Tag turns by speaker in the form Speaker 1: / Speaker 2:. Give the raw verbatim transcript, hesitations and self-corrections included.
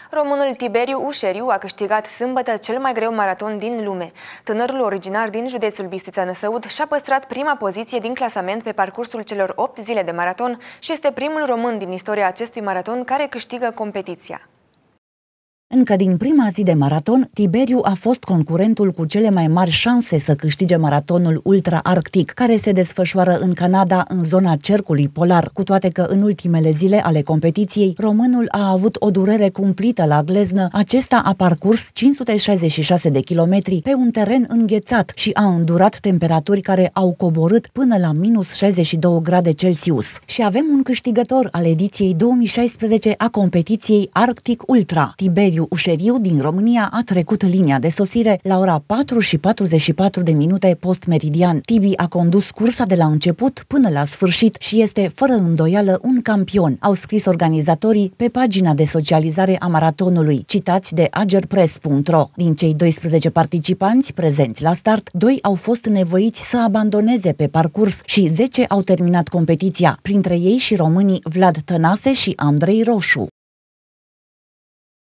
Speaker 1: Românul Tiberiu Ușeriu a câștigat sâmbătă cel mai greu maraton din lume. Tânărul originar din județul Bistrița-Năsăud și-a păstrat prima poziție din clasament pe parcursul celor opt zile de maraton și este primul român din istoria acestui maraton care câștigă competiția.
Speaker 2: Încă din prima zi de maraton, Tiberiu a fost concurentul cu cele mai mari șanse să câștige maratonul ultra-arctic, care se desfășoară în Canada, în zona cercului polar, cu toate că în ultimele zile ale competiției, românul a avut o durere cumplită la gleznă. Acesta a parcurs cinci sute șaizeci și șase de kilometri pe un teren înghețat și a îndurat temperaturi care au coborât până la minus șaizeci și două grade Celsius. Și avem un câștigător al ediției două mii șaisprezece a competiției Arctic Ultra. Tiberiu Ușeriu din România a trecut linia de sosire la ora patru și patruzeci și patru de minute post-meridian. Tibi a condus cursa de la început până la sfârșit și este fără îndoială un campion, au scris organizatorii pe pagina de socializare a maratonului, citați de agerpress punct ro. Din cei doisprezece participanți prezenți la start, doi au fost nevoiți să abandoneze pe parcurs și zece au terminat competiția, printre ei și românii Vlad Tănase și Andrei Roșu.